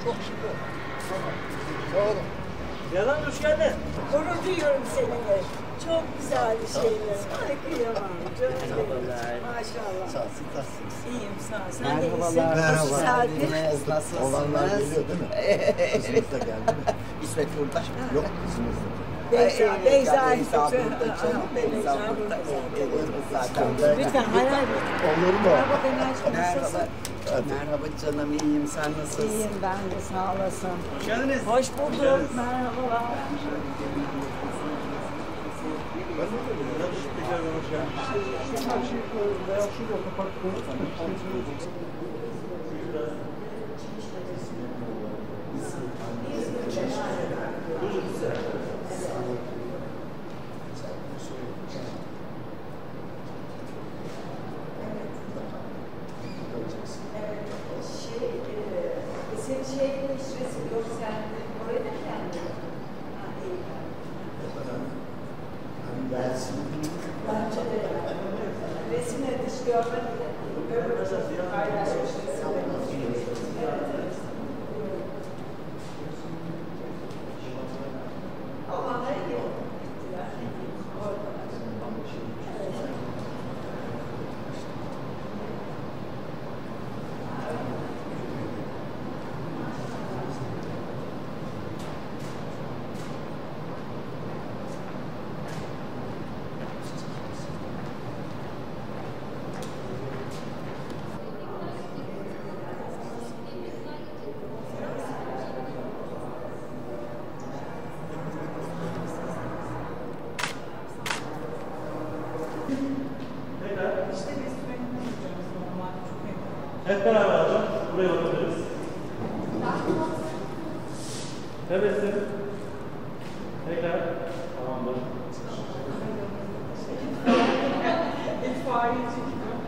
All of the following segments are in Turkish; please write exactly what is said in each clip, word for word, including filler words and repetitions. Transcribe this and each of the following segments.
Sağ olun. Yalan hoş geldin. Gurur duyuyorum seninle. Çok güzel bir şeyler. Ay kıyamam. Canım benim. Maşallah. Sağ olun. Siz nasılsınız? İyiyim sağ ol. Sen de iyisin. Merhabalar. Merhaba. Serpil. Nasılsınız? Olanlar geliyor değil mi? Kızımız da geldi mi? İsmet Yurttaş. Yok, kızımız da. Beyza, Beyza. Beyza burada canım. Beyza burada. Zaten. Lütfen hayal et. Olur mu? Merhaba Dener'cim. Merhaba. Merhaba canım, iyiyim. Sen nasılsın? İyiyim ben de sağ olasın. Hoş geldiniz. Hoş bulduk. Merhabalar. Senin şeyin işresi yok sen oraya da geldin. Ha iyi. Bence de yani. Resimle dış görmek de öbür türlü paylaşmış resimleri. Evet, evet. Ama ne yok. Orada. Hep beraber hocam. Buraya bakabiliriz. Tebessüm. Tekrar. Tamamdır. İtfaiye çekiyor.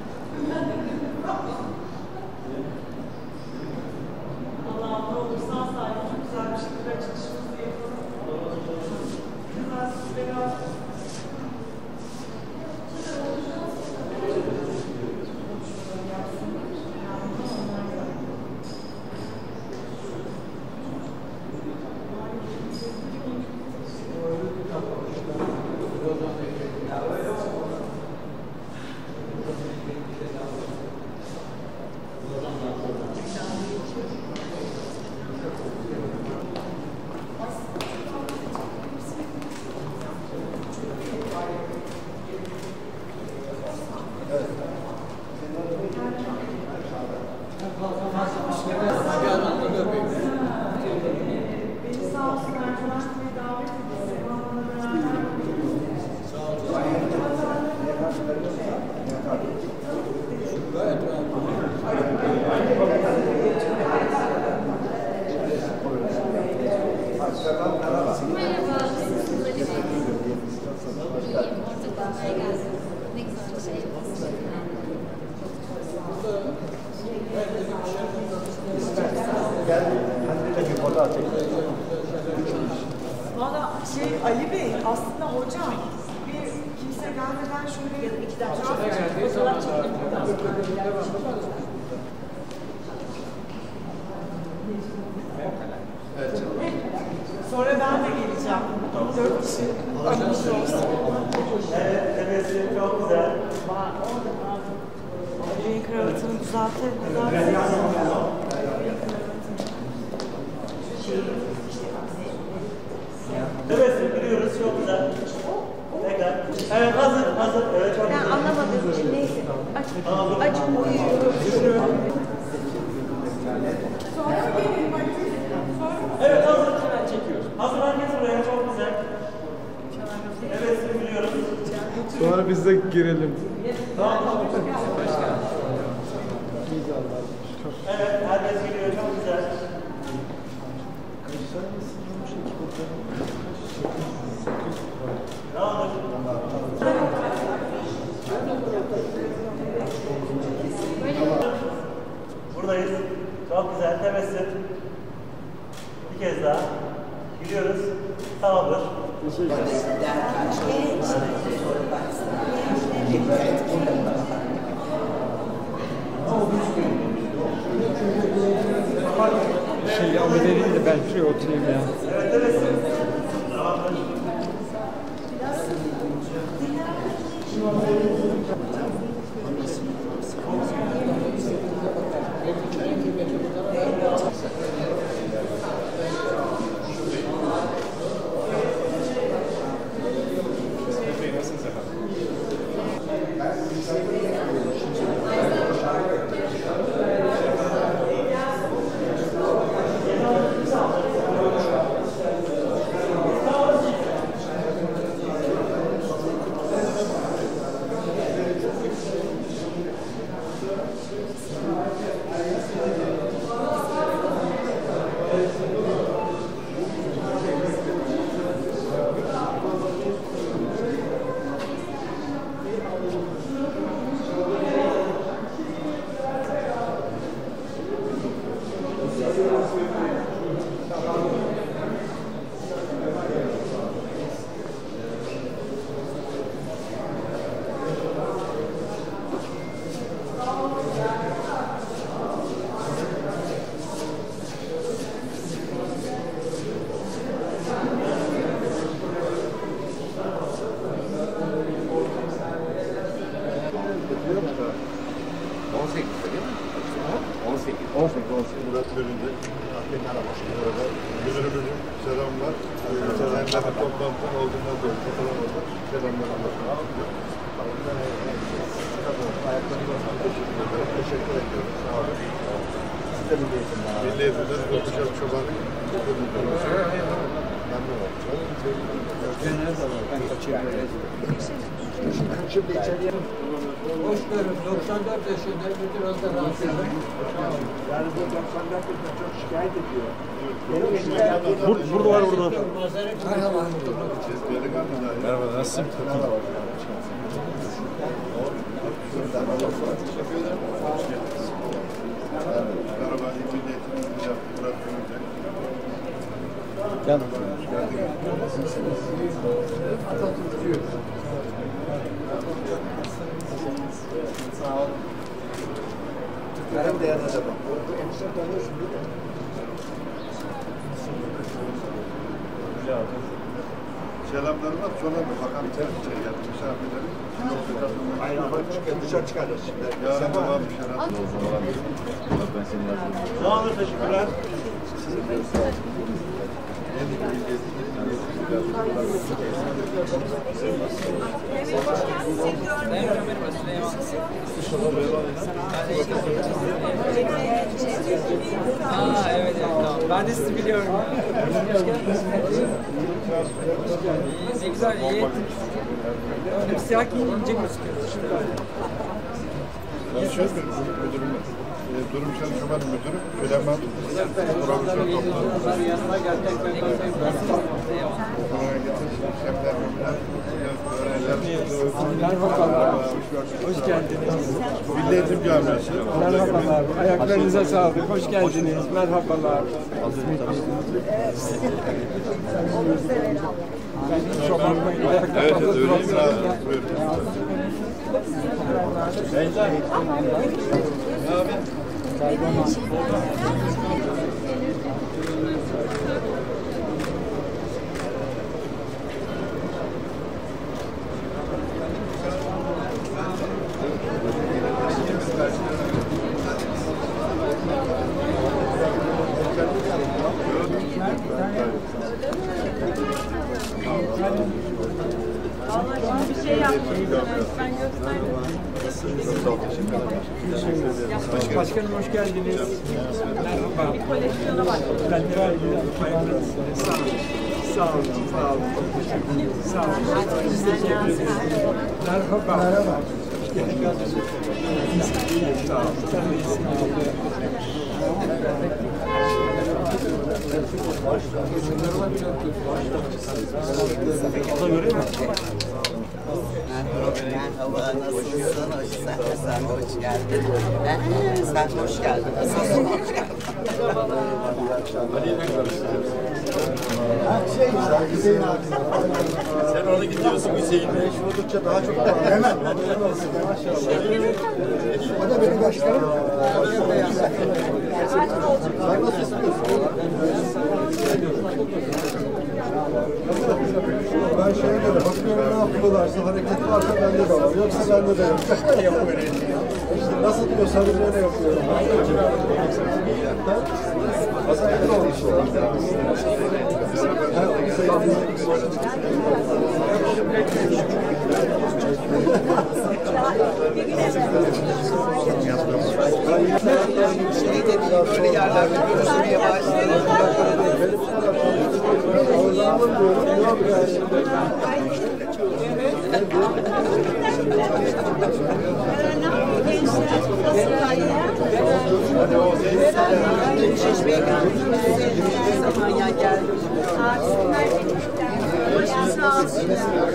Allah'ım ne olur sağ salim çok güzel bir şekilde açılışımızı yapalım. Güzel sizleri al. Beni sağ olsun Ercüment Bey davet ediyor. Merhaba, nasılsınız Ali Bey? İyiyim, orta kalmaya geldim. Ne güzel bir şey. Gel, hadi de bir fotoğraf çekelim. Valla şey Ali Bey aslında hocam bir kimse gelmeden şöyle ya da iki dakika fotoğraf çekelim. Sonra ben de geleceğim. Dört kişi almış olsun. Evet, tebessüm çok güzel. Ali'nin kravatını düzeltelim. Düzeltelim. Tebessüm biliyoruz çok güzel. Tekrar. Evet hazır, hazır. Evet çok Ben güzel. anlamadığım için neyse. Açık, Tamam. açık uyuyorum. Sonra gelelim Ali. Evet hazır. Hazır herkes buraya çok güzel. Tebessüm biliyoruz. Sonra biz de girelim. Tamam. Evet herkes geliyor çok güzel. Tamamdır. Buradayız. Çok güzel. Tebessüm. Bir kez daha. Gülüyoruz. Tamamdır. Derken çok Ama bu Şey ama vereyim de ben şuraya oturayım ya. Evet, evet. Murat bölümünde müdürümüzün selamlar. Selamlar toplantının olduğundan dolayı katılamadı. Selamlar anlatmak. Teşekkür ediyorum. Sağ olun. Siz de Milli Eğitim'den. Milli Eğitim'den Doktor Çoban. Memnun oldum. Ben kaçıyorum. Şimdi içeriye... Hoş görün. doksan dört yaşında müdür olsa rahatsızlık. Yani bu doksan dört yaşında çok şikayet ediyor. Bur burada var burada. Merhaba. Merhaba, nasılsın? Merhaba. Merhaba, Milli Eğitim'in yaptığı Murat Bölümünde. Canım. Sağ olun. Merhaba değerli hocam. Enişte tanıyorsun değil mi? Selamlarım var. Sonra da bakan bir tarafı içeri geldi. Misafirlerim. Aynen. Dışarı çıkaracağız şimdi. Yarın da var bir şeyler. Ben seni yazdım. Sağ olun, teşekkürler. Aa evet, evet tamam. Ben de sizi biliyorum. Ne güzel, iyi. Öyle bir siyah giyince gözüküyoruz işte. Şöyle müdürüm, e, durum sen Çoban müdürü, Süleyman profesör toplantı. Yanıma gelmek ben Merhabalar. Hoş geldiniz. Milli Eğitim Camiası. Merhabalar. Ayaklarınıza sağlık. Hoş geldiniz. Merhabalar. Ben Çoban Bey'le ayakta Evet, fazla öyle duramıyorum da. Buyurun. Bir şey yapmayın. Ben gösterdim. Başkanım hoş geldiniz. Merhaba. Bir koleksiyona bak. Ben de sağ olun. Sağ olun. Sağ olun. Sağ olun. Biz teşekkür ederiz. Merhaba. Merhaba. Sağ olun. Sen de iyisin. Ona göre mi? Merhaba, nasılsın? Hoş, sen, sen hoş geldin. Ee, sen hoş geldin. Nasılsın? Hoş geldin. Hüseyin abi. Sen ona gidiyorsun Hüseyin'le. Vurdukça daha çok da hemen. O da benim başkanım. Sen nasıl istiyorsun? sende de yok. Yok öyle. İşte nasıl diyorsanız öyle yapıyorum. Aslında ne olmuş o? Şeyde değil, böyle yerlerde görüşmeye başladım. Şişmeye geldim. Zaman ya geldim. Sağ olsun.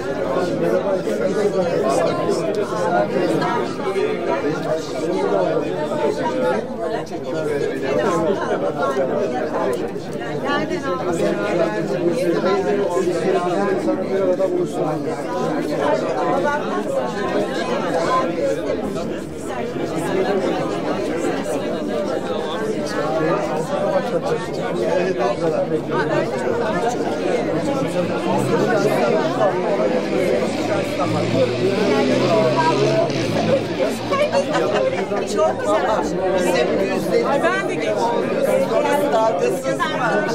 Çok güzel. Bizim yüzde. Ay ben de geçiyorum. Dalgasız var.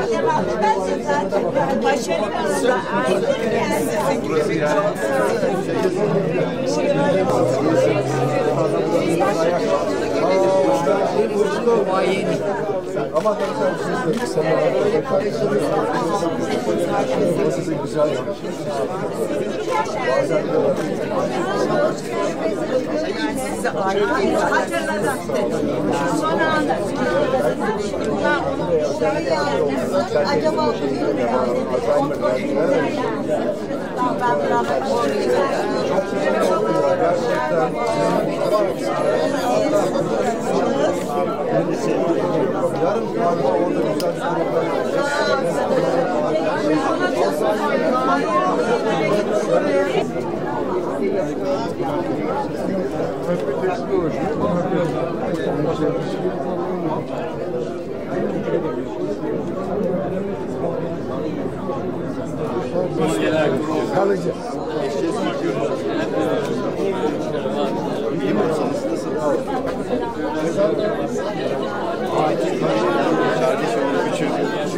Başarılı olsa sizin gibi bir çok Ama size güzel yapmış. size ait Hatırladım. Son anda. Acaba o bilmiyorum. Ben biraz yarın galiba orada güzel kalıcı. İyi misiniz? Kardeşim küçük.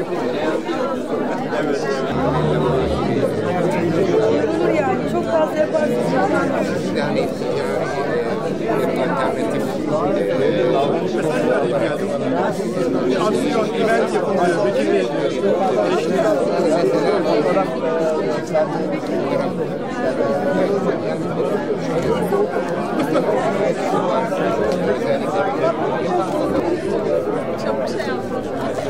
Evet. Yani çok fazla yaparsınız. Yani alternatif Bir aksiyon, event yapılıyor. Peki ne Çok şey yaptım.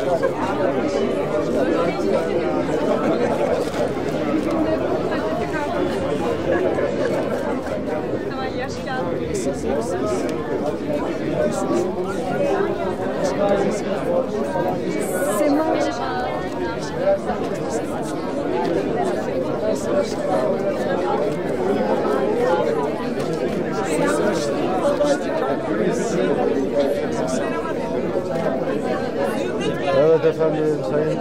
Hemen yaş geldi. Sema. Evet efendim, sayın.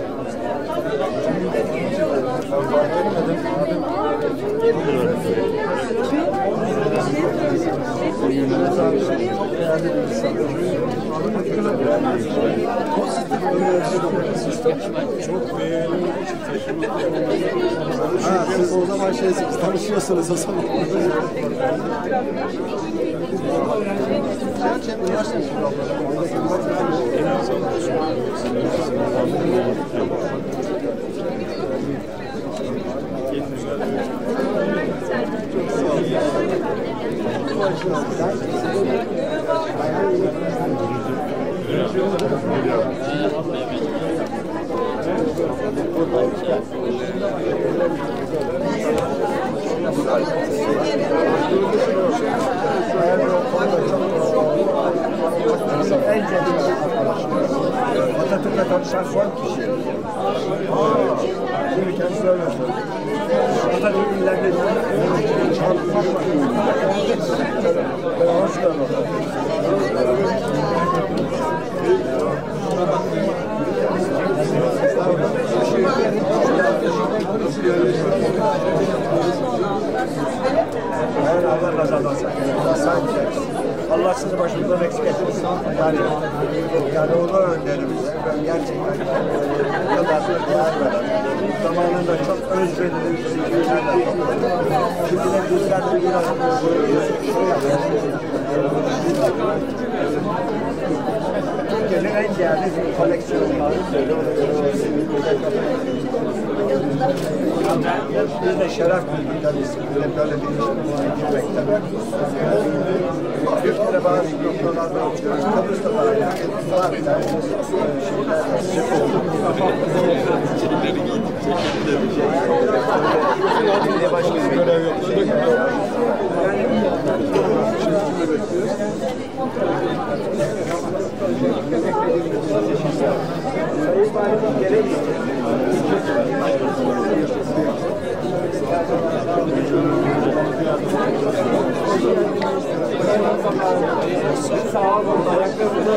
Çok beğendim. Ha, siz o zaman şey, tanışıyorsunuz o zaman. Atatürk'le tanışan son kişi. Şimdi kendisi öyle söylüyor. Atatürk'ün ileride çarpmak var. Hoş geldin. Allah sizi başımızdan eksik etmesin. Yani, yani ulu önderimize ben gerçekten bu kadar değer veren, zamanında çok özverili düşünceler şimdi de bizler de biraz Türkiye'nin en değerli koleksiyonları biz de şeref duyduk tabii sizinle böyle bir işin girmekten. Bir kere bazı noktalarda okuyoruz. Kıbrıs'ta da aynı. Zaten belediye başkanı görev yok. Sayın Valim gerekli. Sağ olun. Ayaklarınıza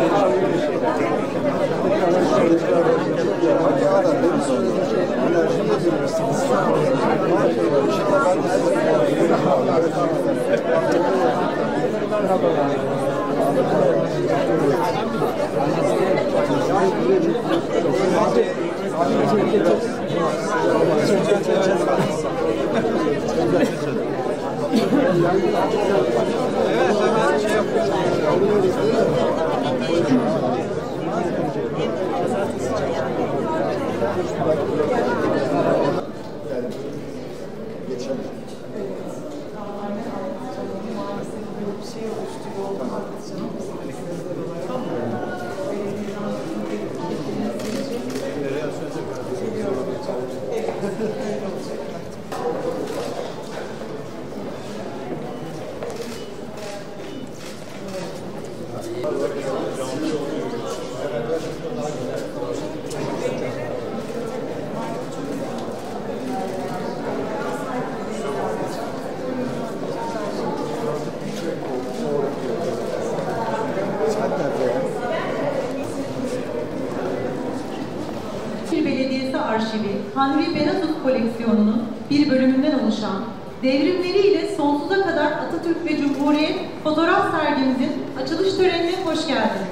Belediyesi Arşivi, Henri Benazouz koleksiyonunun bir bölümünden oluşan devrimleriyle sonsuza kadar Atatürk ve Cumhuriyet fotoğraf sergimizin açılış törenine hoş geldiniz.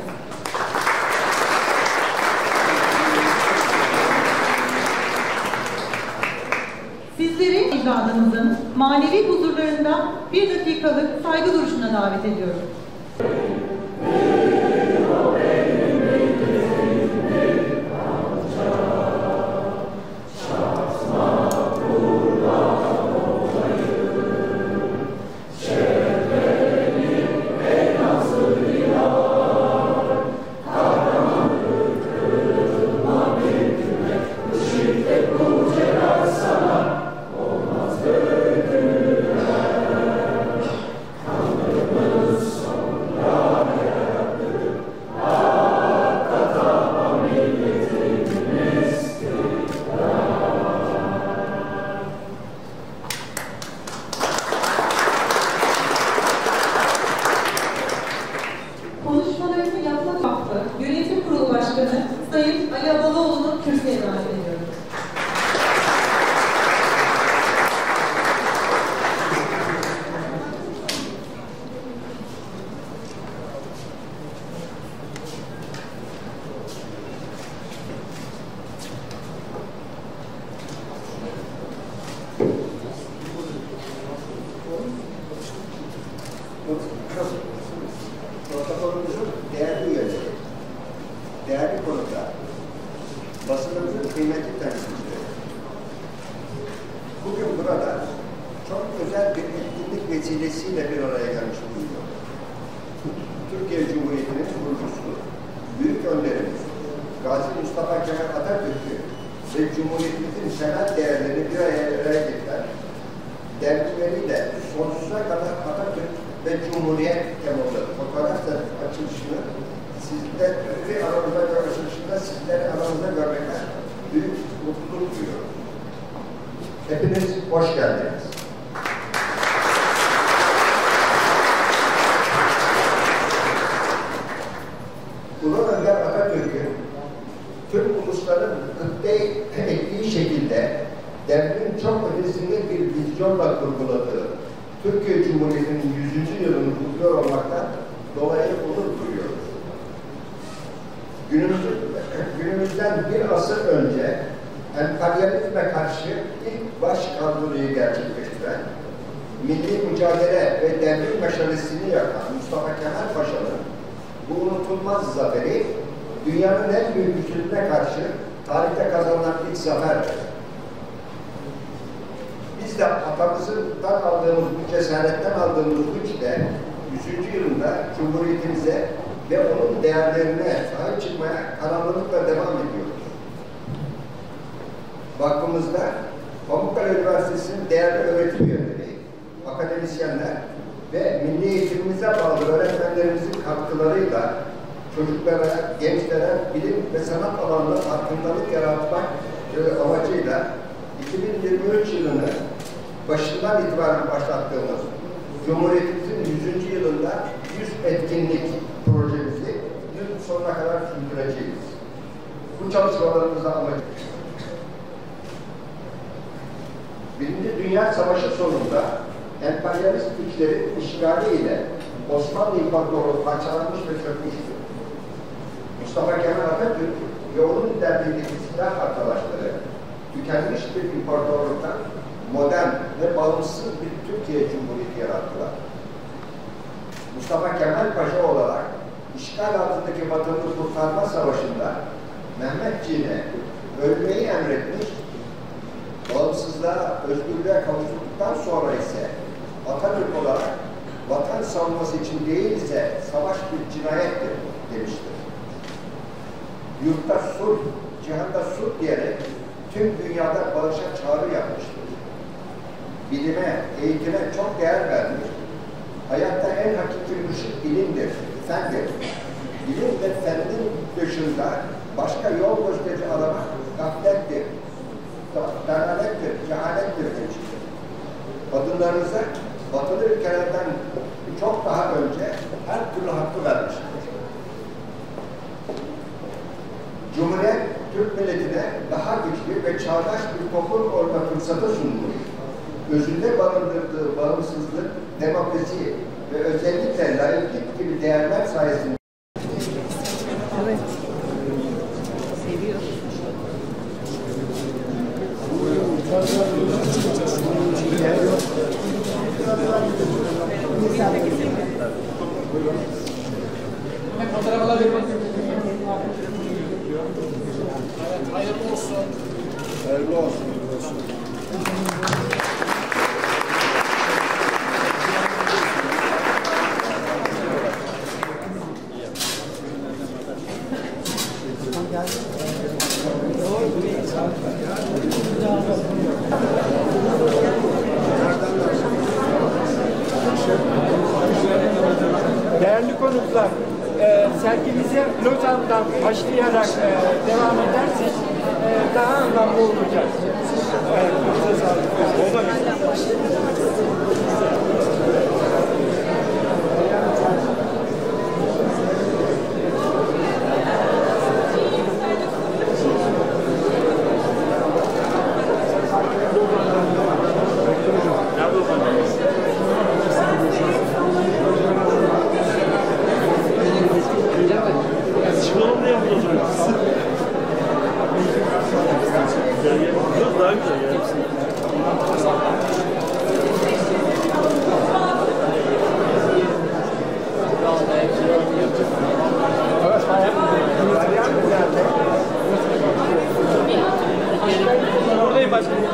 Sizleri ecdadımızın manevi huzurlarında bir dakikalık saygı duruşuna davet ediyorum. Yönetim Kurulu Başkanı Sayın Ali Abaloğlu'nu kürsüye davet ediyorum. Protokolümüzün değerli üyeleri, değerli konuklar, basınımızın kıymetli temsilcileri. Bugün burada çok özel bir etkinlik vesilesiyle bir araya gelmiş bulunuyoruz. Türkiye Cumhuriyeti'nin kurucusu, büyük önderimiz, Gazi Mustafa Kemal Atatürk'ü ve Cumhuriyetimizin temel değerlerini bir araya getiren, dergileriyle sonsuza kadar Atatürk ve Cumhuriyet temalı fotoğraf açılışını sizleri aramızda görüşünde sizleri aramızda görmekten büyük mutluluk duyuyorum. Hepiniz hoş geldiniz. Ulu Önder Atatürk'ün tüm ulusların gıpte ettiği şekilde devrin çok ötesinde bir vizyonla kurguladığı Türkiye Cumhuriyeti'nin yüzüncü yılını kutluyor olmaktan dolayı onur duyuyoruz. Günümüz, günümüzden bir asır önce emperyalizme karşı ilk başkaldırıyı gerçekleştiren, milli mücadele ve devrim meşalesini yakan Mustafa Kemal Paşa'nın bu unutulmaz zaferi, dünyanın en büyük güçlüğüne karşı tarihte kazanılan ilk zaferdir. Biz de atamızdan aldığımız bu cesaretten aldığımız güçle yüzüncü yılında Cumhuriyetimize ve onun değerlerine sahip çıkmaya kararlılıkla devam ediyoruz. Vakfımızda Pamukkale Üniversitesi'nin değerli öğretim üyeleri, akademisyenler ve milli eğitimimize bağlı öğretmenlerimizin katkılarıyla çocuklara, gençlere bilim ve sanat alanında farkındalık yaratmak amacıyla iki bin yirmi üç yılını başından itibaren başlattığımız Cumhuriyetimizin yüzüncü yılında yüz etkinlik projemizi yıl sonuna kadar sürdüreceğiz. Bu çalışmalarımızda amacı Birinci Dünya Savaşı sonunda emperyalist güçlerin işgaliyle Osmanlı İmparatorluğu parçalanmış ve çökmüştü. Mustafa Kemal Atatürk ve onun liderliğindeki silah arkadaşları tükenmiş bir imparatorluktan modern ve bağımsız bir Türkiye Cumhuriyeti yarattılar. Mustafa Kemal Paşa olarak işgal altındaki vatanı kurtarma savaşında Mehmetçiğine ölmeyi emretmiş, bağımsızlığa, özgürlüğe kavuştuktan sonra ise Atatürk olarak vatan savunması için değil ise savaş bir cinayettir demiştir. Yurtta sulh, cihanda sulh diyerek tüm dünyada barışa çağrı yapmıştır. Bilime, eğitime çok değer vermiş. Hayatta en hakiki mürşit bilimdir, fendir. Bilim ve fenin dışında başka yol gösterici aramak gaflettir, dalalettir, cehalettir demiştir. Kadınlarımıza batılı ülkelerden çok daha önce her türlü hakkı vermiştir. Cumhuriyet, Türk milletine daha güçlü ve çağdaş bir toplum olma fırsatı sunmuş. Özünde barındırdığı bağımsızlık, demokrasi ve özellikle laiklik gibi değerler sayesinde evet. Seviyor. Fotoğraf alabilir miyim? Hayırlı olsun. Hayırlı olsun. Değerli konuklar, e, sergimize Lozan'dan başlayarak e, devam edersek e, daha anlamlı olacak. Evet, size sağlık. Daha güzel ya. Oradayım başkanım.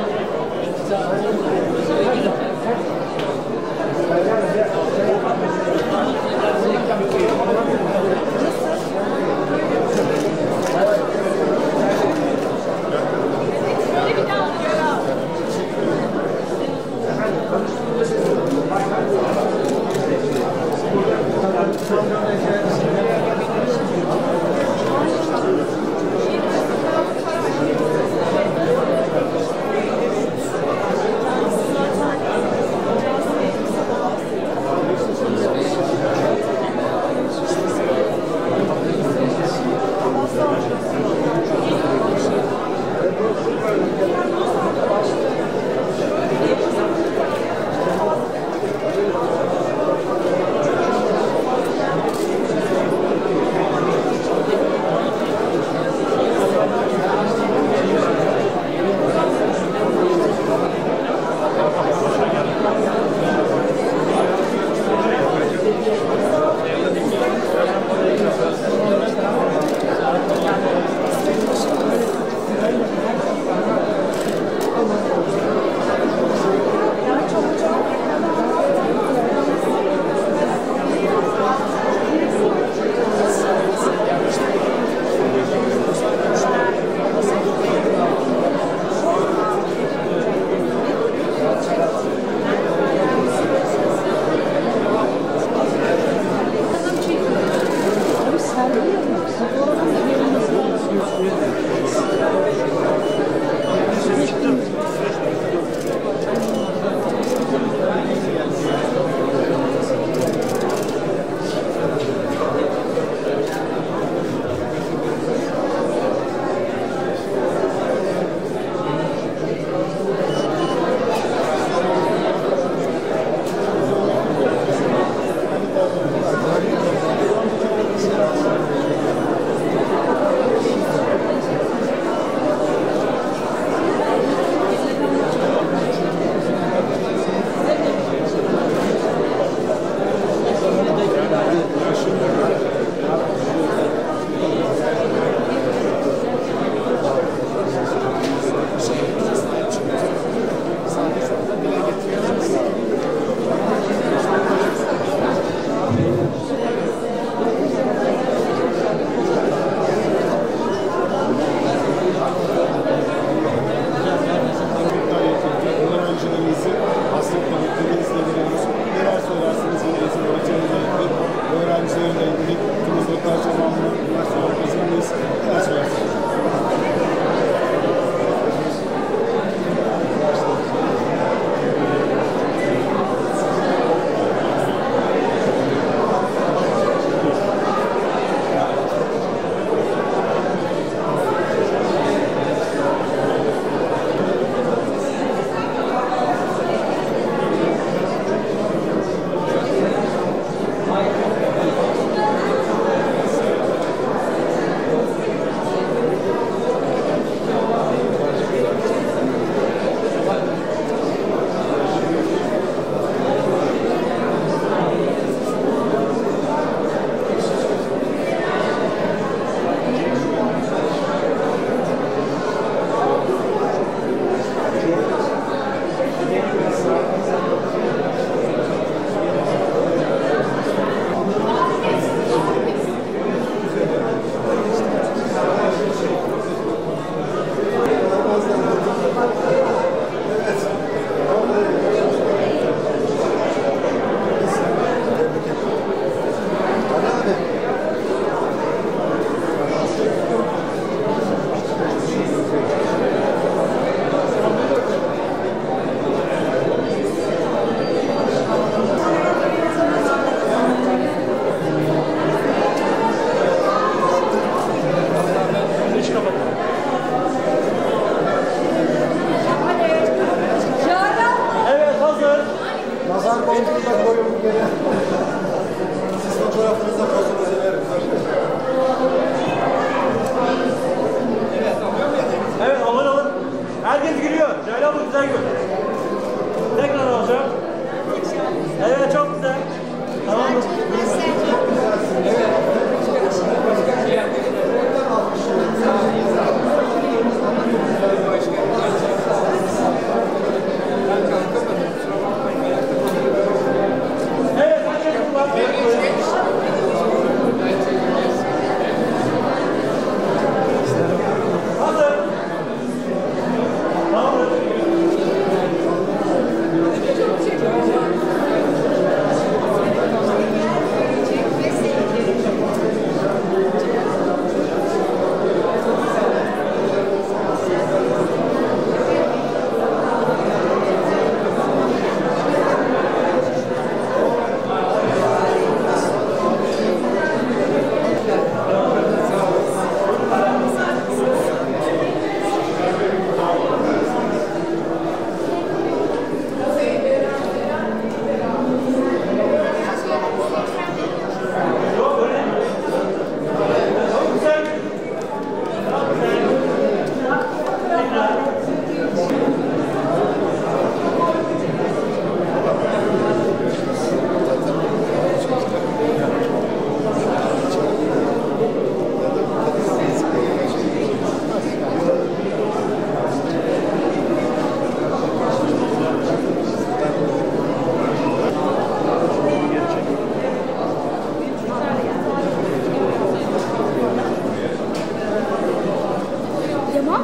Yaman?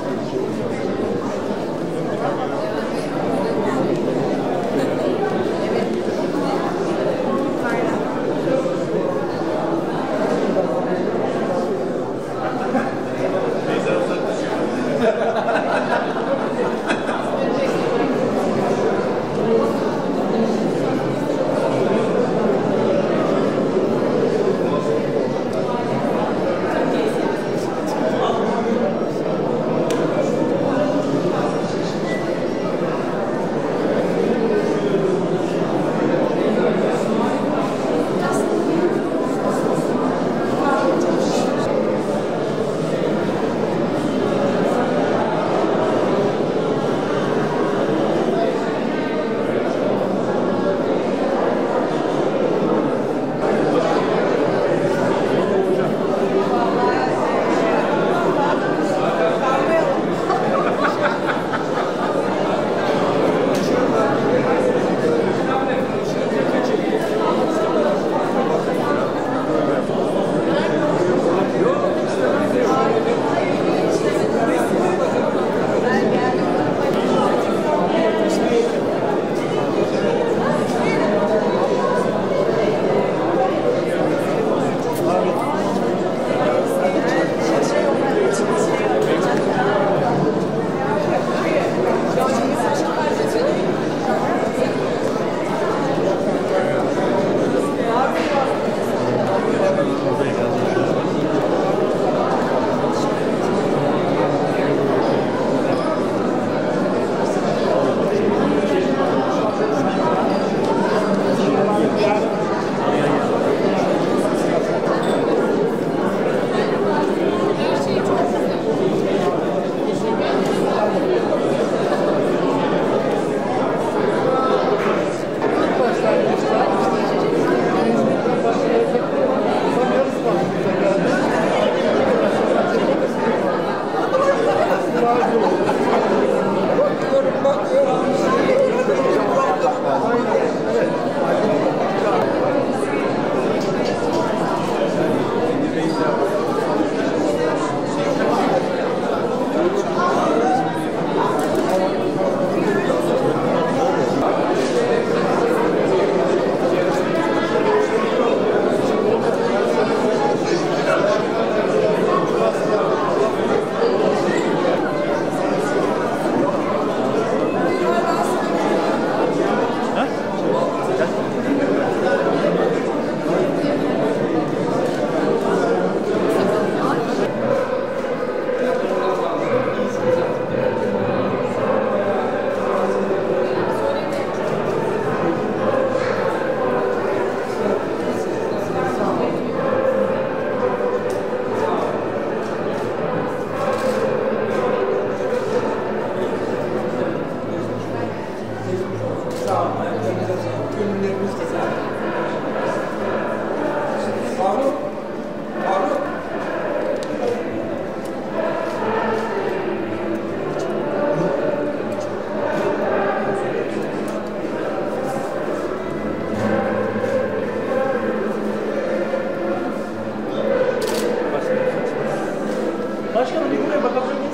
Başkanım bir buraya bakabilir miyiz?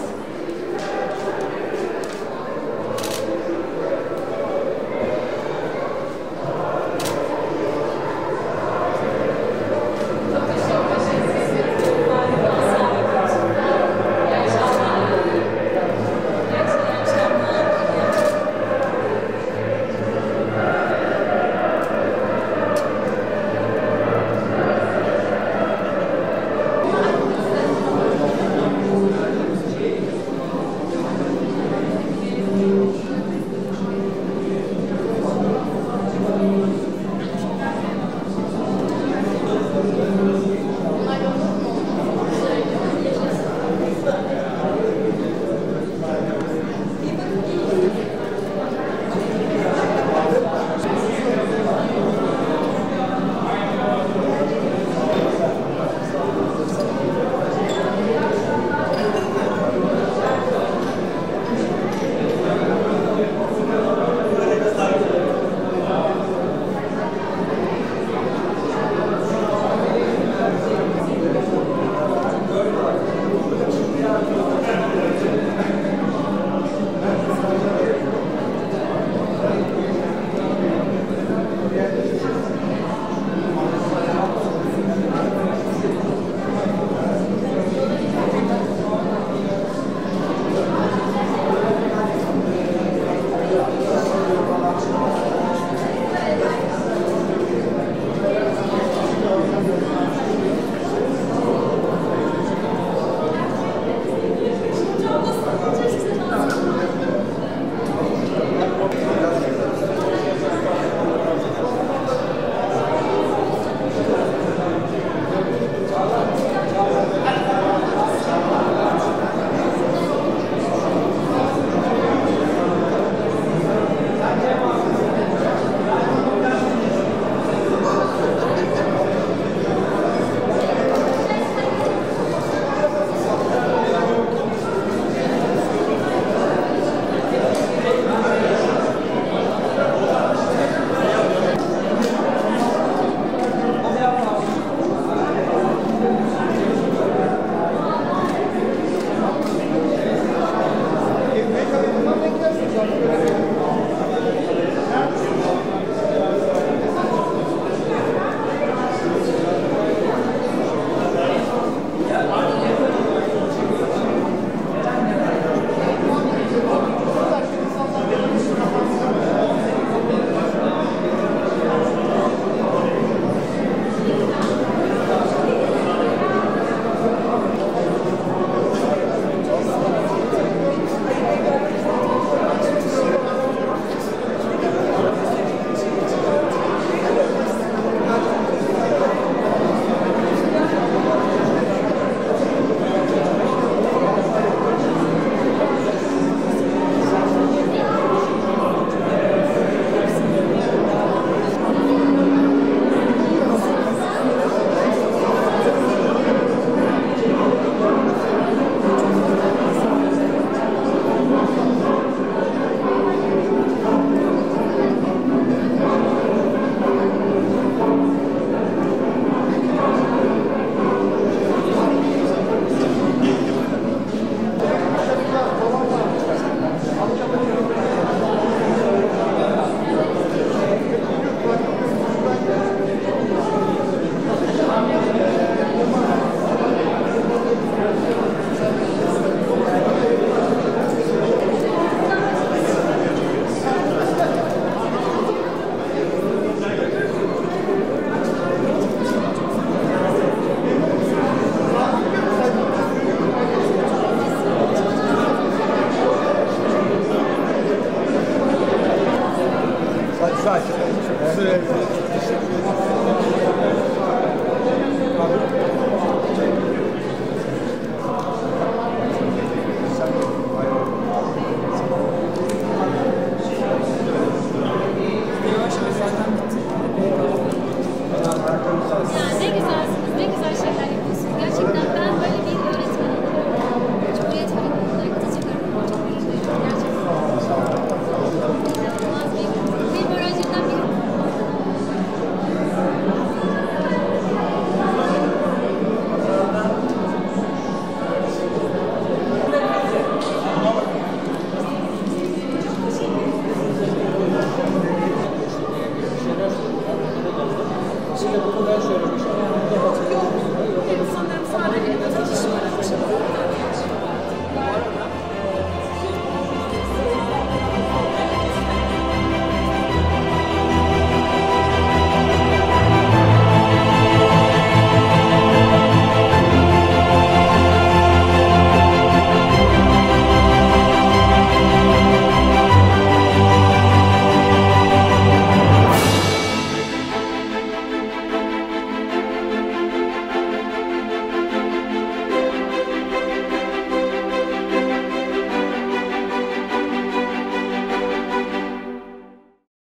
ederim.